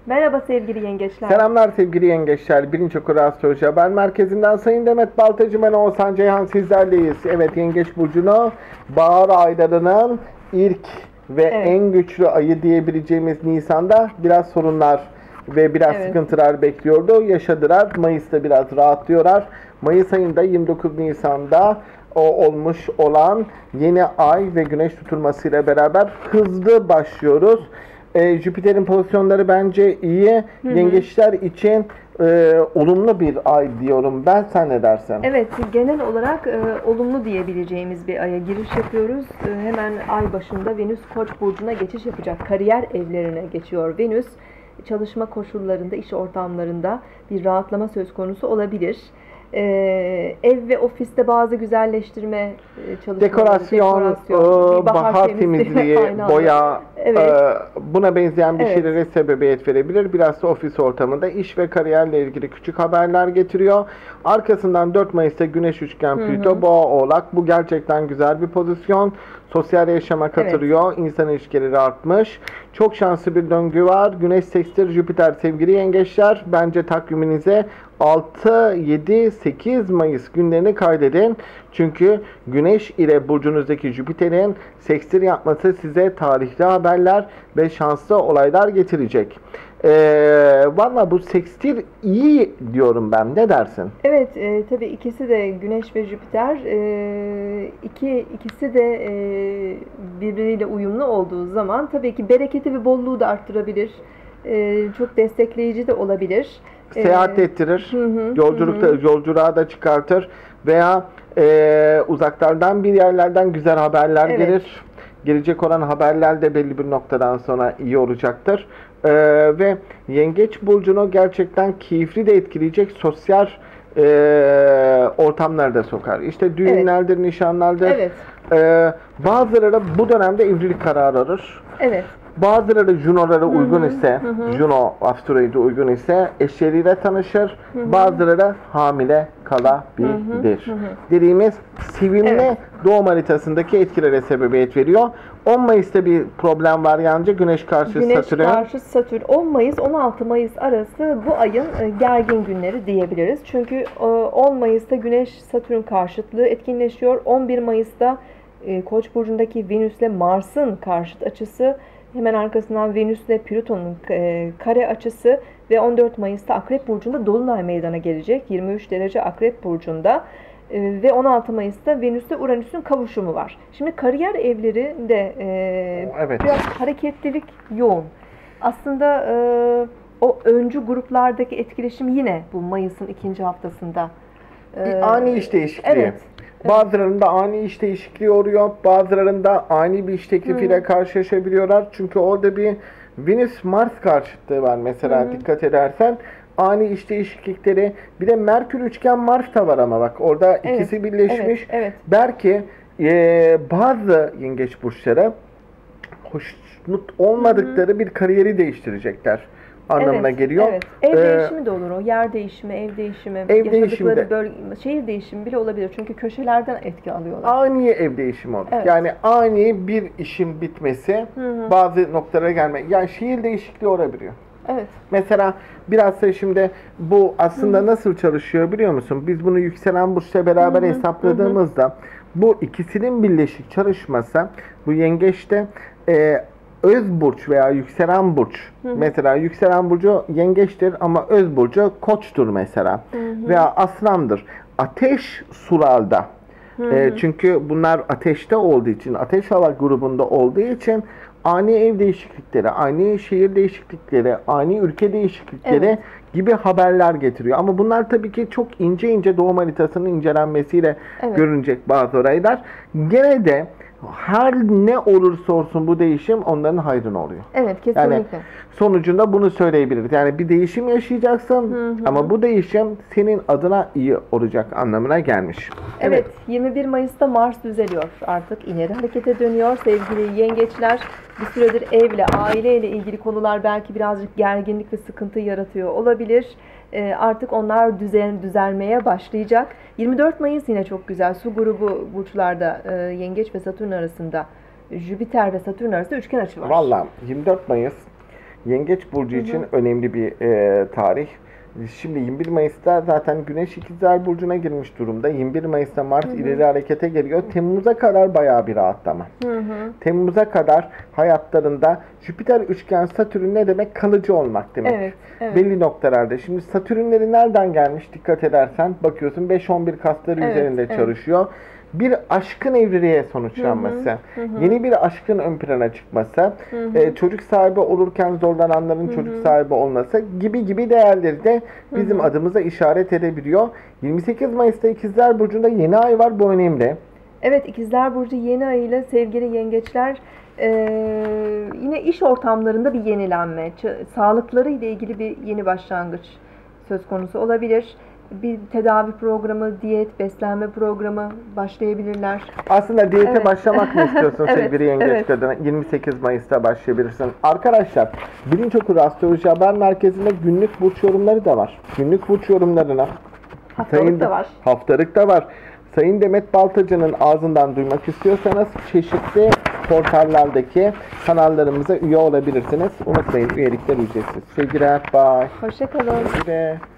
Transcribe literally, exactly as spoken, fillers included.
Merhaba sevgili yengeçler. Selamlar sevgili yengeçler. Birinci Okul Astroloji Haber Merkezi'nden Sayın Demet Baltacı, ben Oğuzhan Ceyhan sizlerleyiz. Evet, Yengeç Burcu'nu bahar aylarının ilk ve Evet. en güçlü ayı diyebileceğimiz Nisan'da biraz sorunlar ve biraz Evet. sıkıntılar bekliyordu. Yaşadılar. Mayıs'ta biraz rahatlıyorlar. Mayıs ayında yirmi dokuz Nisan'da o olmuş olan yeni ay ve güneş tutulmasıyla beraber hızlı başlıyoruz. E, Jüpiter'in pozisyonları bence iyi. Hı hı. Yengeçler için e, olumlu bir ay diyorum ben. Sen ne dersin? Evet, genel olarak e, olumlu diyebileceğimiz bir aya giriş yapıyoruz. E, hemen ay başında Venüs Koç burcuna geçiş yapacak. Kariyer evlerine geçiyor Venüs. Çalışma koşullarında, iş ortamlarında bir rahatlama söz konusu olabilir. E, ev ve ofiste bazı güzelleştirme e, çalışmaları, Dekorasyon, dekorasyon, e, bir bahar temizliği, Aynen öyle. boya, Evet. e, buna benzeyen bir Evet. şeylere sebebiyet verebilir. Biraz da ofis ortamında iş ve kariyerle ilgili küçük haberler getiriyor. Arkasından dört Mayıs'ta Güneş Üçgen Plüto Boğa Oğlak. Bu gerçekten güzel bir pozisyon. Sosyal yaşama katılıyor. Evet. İnsan ilişkileri artmış. Çok şanslı bir döngü var. Güneş sekstil Jüpiter sevgili yengeçler. Bence takviminize altı, yedi, sekiz Mayıs günlerini kaydedin. Çünkü Güneş ile burcunuzdaki Jüpiter'in sekstil yapması size tarihli haberler ve şanslı olaylar getirecek. Ee, Valla bu sekstil iyi diyorum ben. Ne dersin? Evet, e, tabii ikisi de Güneş ve Jüpiter, e, iki ikisi de e, birbiriyle uyumlu olduğu zaman tabii ki bereketi ve bolluğu da arttırabilir. E, çok destekleyici de olabilir. Seyahat E, ettirir, hı hı, yolculukta, hı hı. yolculuğa da çıkartır veya e, uzaklardan bir yerlerden güzel haberler Evet. gelir. Gelecek olan haberler de belli bir noktadan sonra iyi olacaktır. E, ve Yengeç Burcu'nu gerçekten keyifli de etkileyecek sosyal e, ortamlarda sokar. İşte düğünlerdir, evet. nişanlardır. Evet. E, bazıları bu dönemde evlilik kararı alır. Evet. Bazıları Juno'lara uygun ise, hı hı. Juno asteroidi uygun ise eşleriyle tanışır. Hı hı. Bazıları hamile kalabilir. Hı hı. Dediğimiz sivinle Evet. doğum haritasındaki etkilere sebebiyet veriyor. on Mayıs'ta bir problem var yalnızca Güneş karşı Güneş Satürn. karşı Satürn. on Mayıs on altı Mayıs arası bu ayın e, gergin günleri diyebiliriz. Çünkü e, on Mayıs'ta Güneş Satürn karşıtlığı etkinleşiyor. on bir Mayıs'ta e, Koç burcundaki Venüs'le Mars'ın karşıt açısı, hemen arkasından Venüs'le Plüton'un e, kare açısı ve on dört Mayıs'ta Akrep burcunda dolunay meydana gelecek. yirmi üç derece Akrep burcunda. Ee, ve on altı Mayıs'ta Venüs'te Uranüs'ün kavuşumu var. Şimdi kariyer evleri de e, Evet. biraz hareketlilik yoğun. Aslında e, o öncü gruplardaki etkileşim yine bu Mayıs'ın ikinci haftasında. E, Ani iş değişikliği. Evet. Bazılarında ani iş değişikliği oluyor. Bazılarında ani bir iş teklifiyle Hı. karşılaşabiliyorlar. Çünkü orada bir Venüs-Mars karşıtlığı var mesela, Hı. dikkat edersen. Ani iş değişiklikleri. Bir de Merkür üçgen Mars da var ama bak orada Evet. ikisi birleşmiş. Evet. Evet. Belki e, bazı yengeç burçları hoşnut olmadıkları Hı. bir kariyeri değiştirecekler anlamına Evet, geliyor. evet. Ev Ee, değişimi de olur o. Yer değişimi, ev değişimi, ev yaşadıkları değişimi de. bölge, şehir değişimi bile olabilir. Çünkü köşelerden etki alıyorlar. Ani ev değişimi olur. Evet. Yani ani bir işin bitmesi, Hı hı. bazı noktalara gelme. Yani şehir değişikliği olabiliyor. Evet. Mesela biraz da şimdi bu aslında Hı. nasıl çalışıyor biliyor musun? Biz bunu yükselen burçla beraber Hı hı. hesapladığımızda Hı hı. bu ikisinin birleşik çalışması, bu yengeçte e, öz burç veya yükselen burç. Hı hı. Mesela yükselen burcu yengeçtir ama öz burcu koçtur mesela. Hı hı. Veya aslandır. Ateş sularda. Hı hı. E, çünkü bunlar ateşte olduğu için, ateş hava grubunda olduğu için ani ev değişiklikleri, ani şehir değişiklikleri, ani ülke değişiklikleri evet. gibi haberler getiriyor. Ama bunlar tabii ki çok ince ince doğum haritasının incelenmesiyle evet. görünecek bazı olaylar. Gene de her ne olursa olsun bu değişim onların hayrına oluyor. Evet, kesinlikle. Yani sonucunda bunu söyleyebiliriz. Yani bir değişim yaşayacaksın hı hı. ama bu değişim senin adına iyi olacak anlamına gelmiş. Evet, evet, yirmi bir Mayıs'ta Mars düzeliyor. Artık ileri harekete dönüyor. Sevgili yengeçler, bir süredir evle, aileyle ilgili konular belki birazcık gerginlik ve sıkıntı yaratıyor olabilir. E, artık onlar düzen, düzelmeye başlayacak. yirmi dört Mayıs yine çok güzel. Su grubu burçlarda e, Yengeç ve Satürn arasında, Jüpiter ve Satürn arasında üçgen açı var. Vallahi yirmi dört Mayıs Yengeç burcu için önemli bir e, tarih. Şimdi yirmi bir Mayıs'ta zaten Güneş İkizler Burcu'na girmiş durumda. yirmi bir Mayıs'ta Mars hı hı. ileri harekete geliyor. Temmuz'a kadar bayağı bir rahatlama. Hı hı. Temmuz'a kadar hayatlarında Jüpiter üçgen Satürn ne demek? Kalıcı olmak demek. Evet, evet. Belli noktalarda. Şimdi Satürnleri nereden gelmiş? Dikkat edersen bakıyorsun beş on bir kasları evet, üzerinde evet. çalışıyor. Bir aşkın evliliğe sonuçlanması, hı hı, hı. yeni bir aşkın ön plana çıkması, hı hı. E, çocuk sahibi olurken zorlananların hı hı. çocuk sahibi olması gibi gibi değerleri de bizim hı hı. adımıza işaret edebiliyor. yirmi sekiz Mayıs'ta İkizler Burcu'nda yeni ay var, bu önemli. Evet, İkizler Burcu yeni ayıyla sevgili yengeçler e, yine iş ortamlarında bir yenilenme, sağlıkları ile ilgili bir yeni başlangıç söz konusu olabilir. Bir tedavi programı, diyet, beslenme programı başlayabilirler. Aslında diyete evet. başlamak mı istiyorsun evet, sevgili yengeç evet. kadına? yirmi sekiz Mayıs'ta başlayabilirsin. Arkadaşlar, Bilinç Okuru Astroloji Haber Merkezi'nde günlük burç yorumları da var. Günlük burç yorumlarına haftalık sayın, da var. Haftalık da var. Sayın Demet Baltacı'nın ağzından duymak istiyorsanız çeşitli portallerdeki kanallarımıza üye olabilirsiniz. Unutmayın, üyelikler ücretsiz. Sevgiler, bye. Hoşça kalın. Sevgiler.